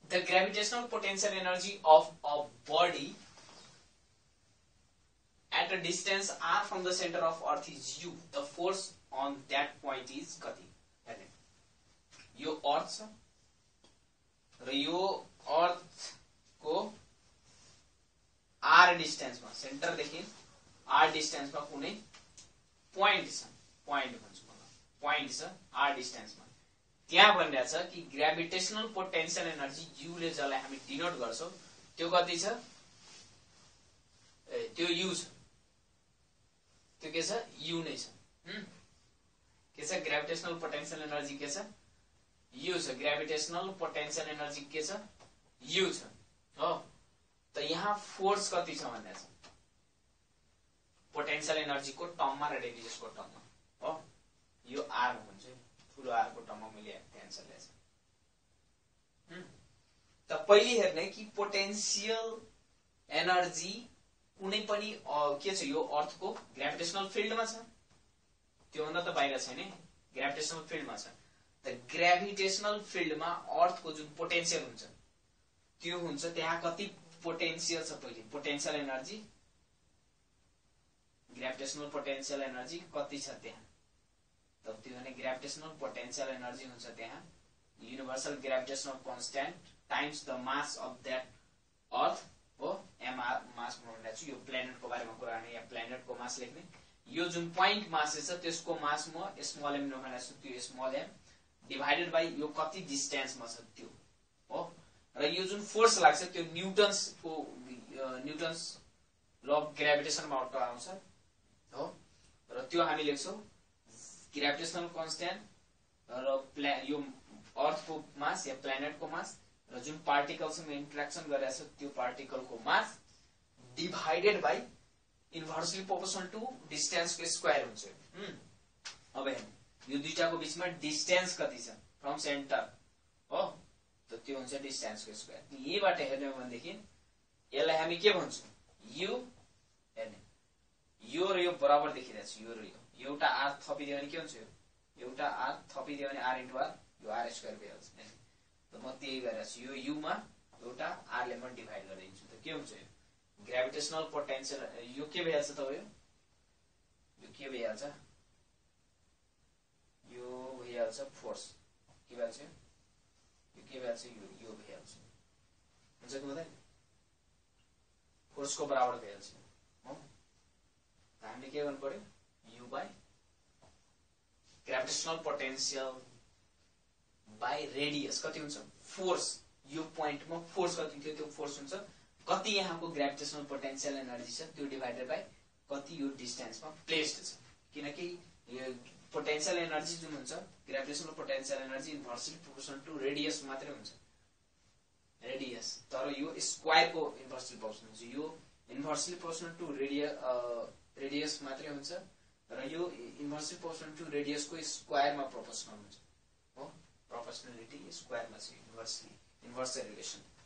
The gravitational potential energy of a body at a distance r from the center of earth is u. The force on that point is कति हेर्ने यो अर्थ छ र यो earth को r distance मा centre देखि r distance मा कुनै पोइन्ट छ पोइन्ट भन्छु म पोइन्ट छ r डिस्टेन्स मा त्यहाँ भनिरहेछ कि ग्रेभिटेशनल पोटेन्शियल एनर्जी u ले जसलाई हामी डिनोट गर्छौं त्यो कति छ त्यो u छ त्यो के छ u नै छ के छ ग्रेभिटेशनल पोटेन्शियल एनर्जी के छ u छ ग्रेभिटेशनल पोटेन्शियल एनर्जी के छ u छ हो त यहाँ फोर्स कति छ भन्ने छ पोटेन्शियल एनर्जी को टर्ममा र रेडियस को टर्ममा हो यो r हुन्छ ठुलो r को टर्ममा मैले एन्सर ल्याएछ त पहिले हेर्ने कि पोटेन्शियल एनर्जी कुनै पनि के छ यो अर्थ को ग्रेभिटेशनल फिल्डमा छ त्यो भन्दा त बाहिर छैन ग्रेभिटेशनल फिल्डमा छ त ग्रेभिटेशनल फिल्डमा अर्थ को जुन पोटेन्शियल हुन्छ त्यो हुन्छ त्यहाँ कति पोटेन्शियल छ पहिले potential energy gravitational potential energy कति छ त्यहाँ त त्यो भने ग्रेभिटेशनल पोटेन्शियल एनर्जी हुन्छ त्यहाँ universal gravitational constant times the mass of that earth हो mr मास भन्दै छु यो प्लेनेट को बारेमा कुरा गर्ने या प्लेनेट को मास लेख्ने यो जुन पॉइंट मास छ त्यसको मास म स्मल m नभनेको छु त्यो स्मल m डिवाइडेड बाइ यो कति डिस्टेन्समा छ त्यो हो र यो जुन फोर्स लाग्छ त्यो न्यूटन्स ल अफ ग्रेभिटेशन मा आउँछ हो र त्यो हामी लेख्छौं ग्रेभिटेशनल कांस्टेंट र यो अर्थ को मास या प्लेनेट को मास र जुन पार्टिकल सँग इन्टरेक्सन गरेछ त्यो पार्टिकल को mass divided by inversely proportional to distance को स्क्वायर हुन्छ अब हेर्नु यो दुईटाको बीचमा डिस्टेन्स कति छ फ्रम सेन्टर हो त त्यो हुन्छ डिस्टेन्स को स्क्वायर यहीबाट हेर्ने हो भनेदेखि यसलाई हामी के भन्छौं u हेर्ने यो र यो बराबर देखिरहेछ यो र यो एउटा r थपिदियो भने के हुन्छ यो एउटा r थपिदियो भने r * r यो r स्क्वायर भइहाल्छ त म त्यही गरिरहेछु यो u मा एउटा r ले म डिवाइड गरिदिन्छु त के हुन्छ यो ग्रेभिटेशनल पोटेन्शियल यो के भइहाल्छ त यो के भइहाल्छ यो भइहाल्छ फोर्स के भइहाल्छ यो के भइहाल्छ यो भइहाल्छ हुन्छ कि हुँदैन फोर्स को बराबर भइहाल्छ हो हामीले के गर्नु पर्यो u by gravitational potential by radius कति हुन्छ फोर्स यो पोइन्टमा फोर्स कति थियो त्यो फोर्स हुन्छ कति यहाँको ग्रेभिटेशनल पोटेन्शियल एनर्जी छ त्यो डिवाइडेड बाइ कति यो डिस्टेन्समा प्लेस्ड छ किनकि यो पोटेन्शियल एनर्जी जुन हुन्छ gravitational potential energy inversely proportional to radius मात्रै हुन्छ रेडियस तर यो स्क्वायर को इन्भर्सली प्रोपोर्शनल हुन्छ यो इन्भर्सली प्रोपोर्शनल टु रेडियस मात्रै हुन्छ र यो इन्भर्सली प्रोपोर्शनल टु रेडियस को स्क्वायर मा प्रोपोर्शनल हुन्छ हो प्रोपोर्शनलिटी स्क्वायर मा छ इन्भर्स रिलेसन